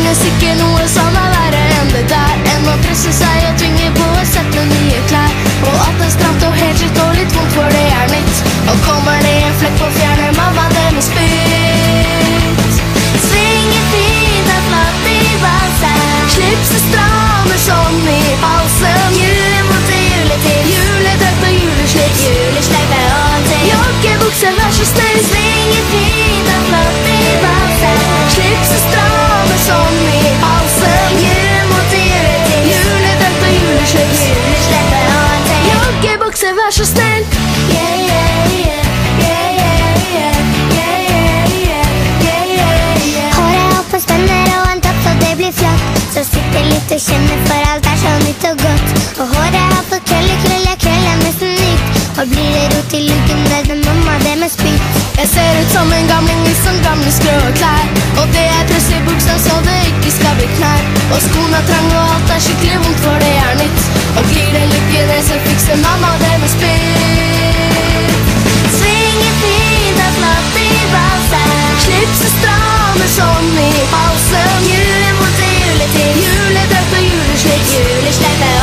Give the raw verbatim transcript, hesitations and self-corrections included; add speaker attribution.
Speaker 1: finnes ikke noe som er verre enn det der, enn å presse seg og tvinge på å sette nye klær. Og alt er stramt og helt skitt og litt vondt, for det er nytt. Og kommer det en flekk på fjerner mamma det med spytt. Svinger fint er flatt i valsen, slipset strammer som i halsen. Jule mot juletid, juledøtt og juleslips, julesleppe og til joggebukse, vær så snill. Svinger fint er flatt i valsen, slipset strammer som i halsen. Jule mot juletid, juledøtt og juleslips, julesleppe og til joggebukse, vær så snill. Yeah, yeah, yeah, yeah, yeah, yeah, yeah, yeah, yeah, yeah, yeah. Håret opp og spenner og en topp så det blir flott, så sitter litt og kjenner for alt er så nytt og godt. Og håret har fått krøller, krøller, krøller nesten nytt, og blir det rot i luggen med den mamma det med spytt. Jeg ser ut som en gamling i sånn gamle skrå klær, og det er press i buksa så det ikke skal bli knær. Og skoene er trang og alt er skikkelig vondt, for det er nytt. Og glir det lykke det så fikser mamma det med spytt. Svinger fint er flatt i valsen, slipset strammer som i halsen. Jule mot juletid, juledøtt og juleslips, julesleppe